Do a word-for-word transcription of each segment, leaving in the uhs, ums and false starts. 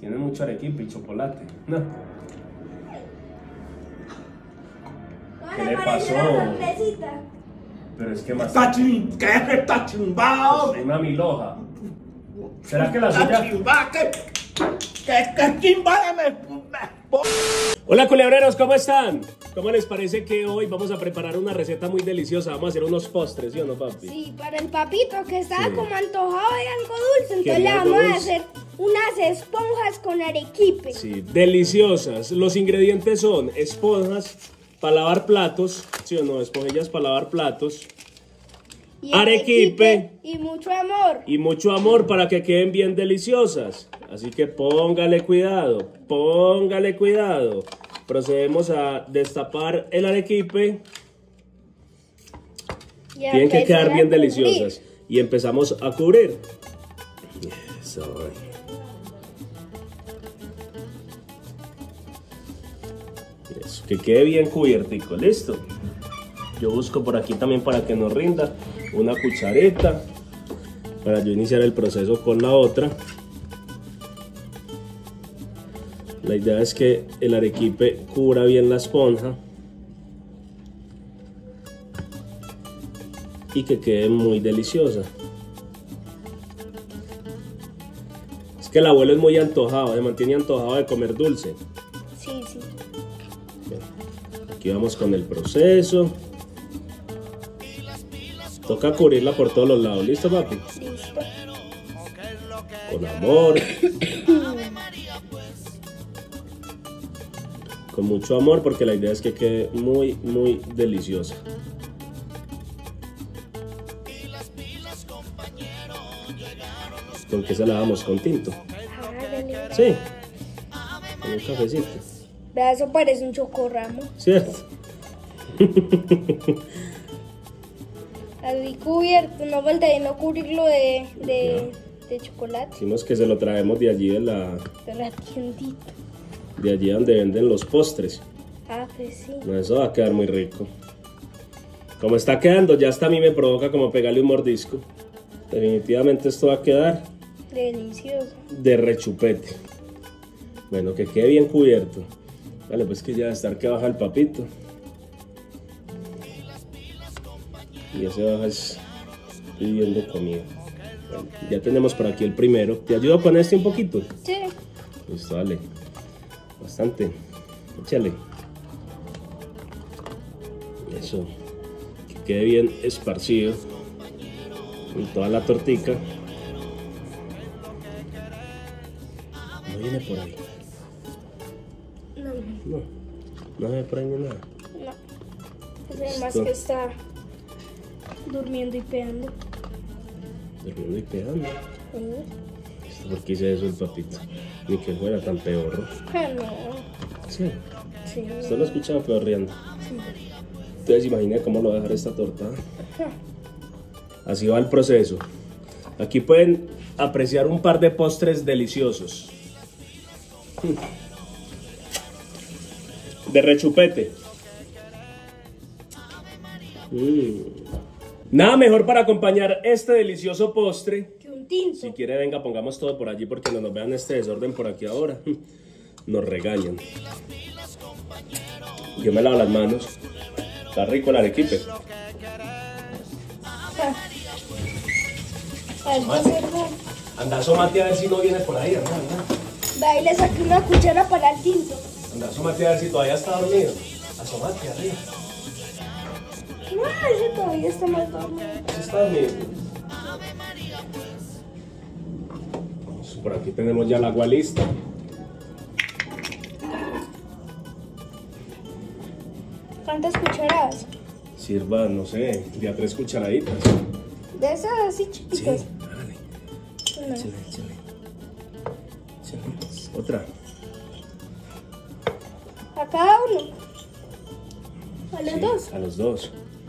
Tiene mucho arequipe y chocolate. No. ¿Qué le pasó? Pero es que más... ¿Qué está chimbao? Hay una miloja. ¿Será que la suya...? ¿Qué, qué, qué chimba me... Hola culebreros, ¿cómo están? ¿Cómo les parece que hoy vamos a preparar una receta muy deliciosa? Vamos a hacer unos postres, ¿sí o no, papi? Sí, para el papito que estaba Sí. como antojado de algo dulce, entonces Quería le algo vamos a dulce. hacer unas esponjas con arequipe. Sí, deliciosas. Los ingredientes son esponjas para lavar platos, ¿sí o no? Esponjillas para lavar platos. Y Arequipe. y mucho amor. Y mucho amor para que queden bien deliciosas. Así que póngale cuidado, póngale cuidado. Procedemos a destapar el arequipe. Y a Tienen que empezar quedar a bien cubrir. deliciosas. Y empezamos a cubrir. Eso. Eso, que quede bien cubiertico, listo. Yo busco por aquí también para que nos rinda una cuchareta para yo iniciar el proceso con la otra. La idea es que el arequipe cubra bien la esponja y que quede muy deliciosa. Es que el abuelo es muy antojado, se mantiene antojado de comer dulce. Sí, sí. Bien, aquí vamos con el proceso. Toca cubrirla por todos los lados, ¿listo, papi? Listo. Con amor. Con mucho amor, porque la idea es que quede muy, muy deliciosa. ¿Con qué se la damos? ¿Con tinto? Hágale. Sí. Con un cafecito. Vea, eso parece un chocorramo. ¿Cierto? Así cubierto, no falta de no cubrirlo de, de, de chocolate. Decimos que se lo traemos de allí, de, la, De la tiendita. de allí donde venden los postres. Ah, pues sí. No, eso va a quedar muy rico. Como está quedando, ya hasta a mí me provoca como pegarle un mordisco. Definitivamente esto va a quedar Delicioso. de rechupete. Bueno, que quede bien cubierto. Vale, pues que ya va a estar que baja el papito. Y ese baja es pidiendo comida. Bueno, ya tenemos por aquí el primero. ¿Te ayudo con este un poquito? Sí. Listo, dale. Bastante. Échale. Eso. Que quede bien esparcido en toda la tortica. No viene por ahí. No, No. No viene por ahí ni nada. no. Es el más Listo. que está durmiendo y peando. Durmiendo y pegando. ¿Sí? ¿Por qué hice eso el papito? Ni que fuera tan peor. Ah, no. Sí. Sí. Usted lo escuchaba peorreando. Sí. Entonces imagina cómo lo va a dejar esta torta. Así va el proceso. Aquí pueden apreciar un par de postres deliciosos. De rechupete. Mm. Nada mejor para acompañar este delicioso postre. Que un tinto. Si quiere, venga, pongamos todo por allí porque no nos vean este desorden por aquí ahora. Nos regañan. Yo me lavo las manos. Está rico el arequipe. A ver, va a ser bueno. Anda, asómate a ver si no viene por ahí, anda, anda. De ahí le saqué una cuchara para el tinto. Anda, asómate a ver si todavía está dormido. Asómate arriba. No, ese todavía está más dormido. Sí está dormido. Vamos, por aquí tenemos ya el agua lista. ¿Cuántas cucharadas? Sirva, no sé, de a tres cucharaditas. De esas así Sí, chiquitas. hágale. Una. Échale, échale. Échale. Otra. A cada uno. A los Sí, dos. a los dos.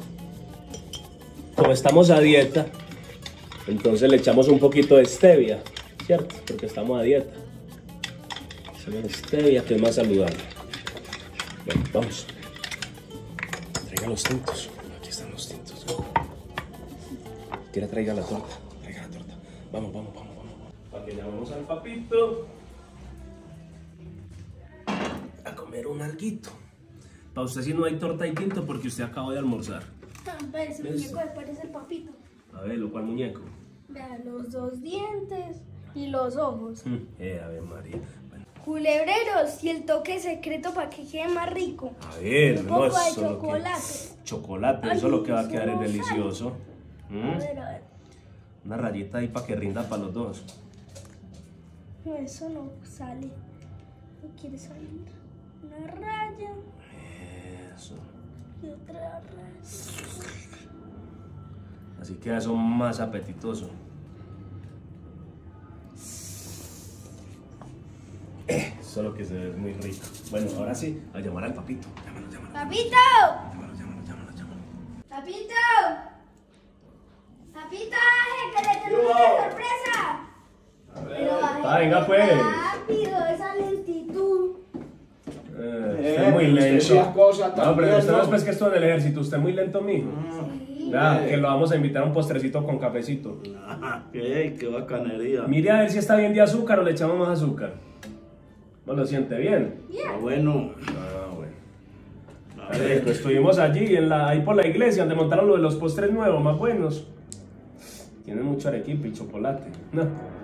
Como estamos a dieta, entonces le echamos un poquito de stevia, ¿cierto? Porque estamos a dieta. Echamos la stevia, que es más saludable. Bueno, vamos. Traiga los tintos. Aquí están los tintos. Quiera, traiga la torta. Traiga la torta. Vamos, vamos, vamos, vamos. Para que llamemos al papito. un alguito. Para usted si no hay torta y tinto porque usted acabó de almorzar. Pero ese muñeco me parece el papito. A ver, ¿lo cual muñeco? Vea, los dos dientes y los ojos. Eh, a ver, María. Bueno. Culebreros y el toque secreto para que quede más rico. A ver, Un no, poco de eso lo que- chocolate. Chocolate, Ay, eso es lo que va a eso quedar es no delicioso. A ¿Mm? ver, a ver. Una rayita ahí para que rinda para los dos. No, eso no sale. No quiere salir. Una raya Eso. y otra raya. Así queda eso más apetitoso. Eh, Eso es lo que se ve muy rico. Bueno, ahora sí, a llamar al papito. Llámalo, llámalo. ¡Papito! Llámalo, llámalo, llámalo, llámalo. ¡Papito! ¡Papito! ¡Aje, que le tenemos una sorpresa! Pero Ah, venga, pues. rápido, esa lentitud. Eh, usted Eh, es muy usted lento. hacía cosas No, pero también, usted no ¿no? es pues que esto en el ejército, usted es muy lento, mijo. Sí. Vea, que lo vamos a invitar a un postrecito con cafecito. Ah, qué, qué bacanería. Mire a ver si está bien de azúcar o le echamos más azúcar. ¿No lo siente bien? Ah, bueno. Ah, bueno. A Pues ver, estuvimos allí, en la, ahí por la iglesia, donde montaron lo de los postres nuevos, más buenos. Tienen mucho arequipe y chocolate. No.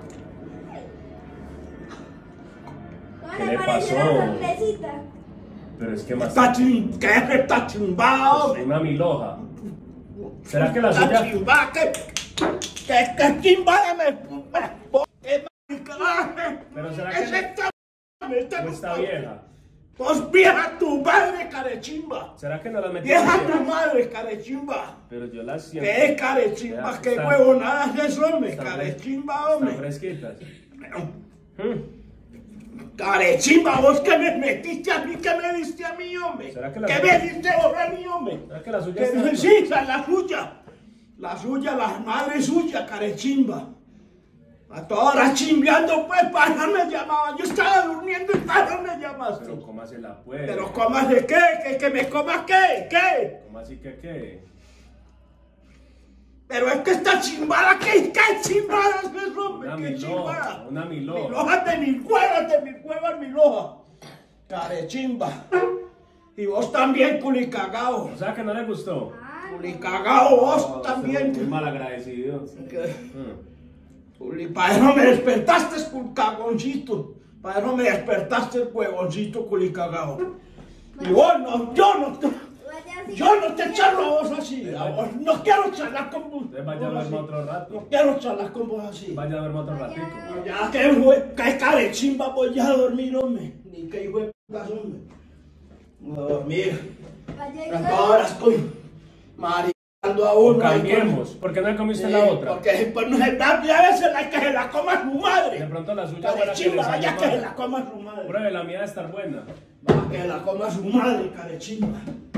¿Cómo ¿Qué le le pareció pasó? la sorpresita? Pero es que más... está chim... ¿Qué es esta chimbao, hombre? Una miloja. ¿Será que la Esta suya...? chimba, ¿qué? ¿Qué, qué chimba de me... ¿Qué marica? Pero será ¿Qué que es no- esta? Esta ¿O está vieja? Pues vieja tu madre, carechimba. ¿Será que no las metí Vieja tu bien? madre, carechimba. Pero yo las siento. ¿Qué es carechimba? Vea, ¿Qué están- huevonadas es eso, hombre? están fres- Carechimba, Están hombre. fresquitas. Hmm. Carechimba, vos que me metiste a mí, que me diste a mí, hombre. ¿Será que la- ¿Qué me diste vos a mí, hombre? ¿Será que la suya Que está...? no, sí, esa es la suya. La suya, la madre suya, carechimba. A todas horas chimbeando, pues, para me llamaba. Yo estaba durmiendo y para me llamaste. Pero cómasela pues. Pero comas de qué, que, que me comas qué, qué. ¿Cómo así que qué? Pero es que esta chimbada, ¿qué, qué chimbada es eso, hombre? Una ¿Qué miloja, chimbada? una miloja. Miloja de mil huevas, de mil huevas, miloja. Carechimba. Y vos también, culicagao. O sea que no le gustó. Culicagao, vos Oh, también. usted es muy mal agradecido. ¿Qué? Hmm. Culi, para eso me despertaste, culicagoncito. Para eso me despertaste el huevoncito, culicagao. Y vos no, yo no te... Vaya así. Yo no te charlo a vos así. A vos no quiero charlar con vos. Usted vaya a vos verme así. otro rato. No quiero charlar con vos así. Vaya a verme otro ratico. Ya que fue, que carechimba voy a dormir, hombre. Ni que hijo de putas, hombre. No a dormir. Vaya y Pero luego- ahora estoy maricando a O uno. ahí cambiemos. con- ¿Por qué no le comiste Sí, la otra? Porque pues no se da, ya veces la que se la coma su madre. De pronto la suya fuera que le Carechimba, salió vaya que se mal. la coma su madre. Pruebe, la mía de estar buena. Va, que la coma su madre, carechimba.